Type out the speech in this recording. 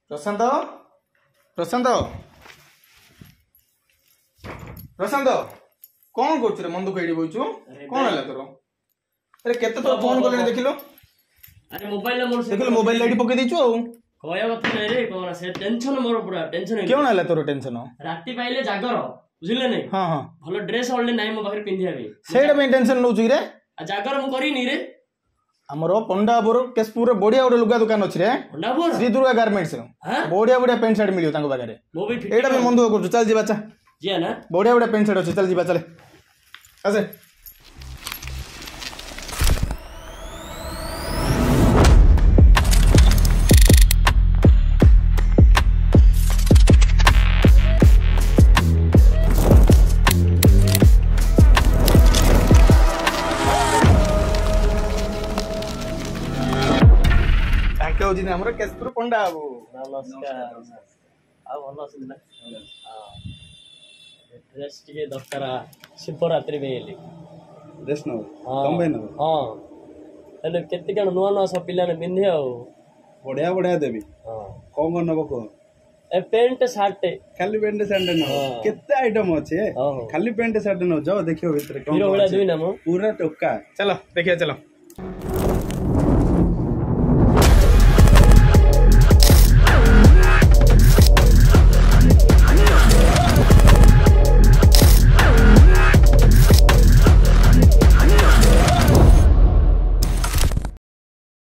प्रशांत प्रशांत प्रशांत कौन कर मन दुख ये बोचु कौन है तोर अरे केते तो फोन कले देखिलो अरे मोबाइल मोर देखिलो मोबाइल लाइट पके दिछु आ कहया बात नै रे कोन से टेंशन मोर पूरा टेंशन क्यों नाला तोर टेंशन राती पाइले जागर बुझिले नै हां हां भलो ड्रेस ऑलरेडी नै मो बाहर पिंधिया बे सेड में टेंशन नो छु रे जागर मु करी नी रे हमरो पंडापुर केसपुर बढ़िया गोटे लुगा दुकान अच्छी रे पंडापुर श्री दुर्गा गारमेंट्स बढ़िया बढ़िया पेंट शर्ट मिलियो तांको पाखरे मो भी एटा भी मन दुख कर चल जी बच्चा जी ना बढ़िया बढ़िया पेंट शर्ट अच्छी चल जी चले आसे हमरा केसपुर पंडा बाबू नमस्कार आ भलो अछि ना ड्रेस टिके दरकार शिवरात्रि बेली ड्रेस न कम न हां हेले केते कण नुवा नुवा सब पिला ने पिंधे आ बढ़िया बढ़िया देबी हां कोन कोन नबो को ए पेंट शर्ट खाली पेंट शर्ट न केते आइटम अछि खाली पेंट शर्ट न जाओ देखियो भीतर हीरो वाला दुई ना मो पूरा टोका चलो देखिए चलो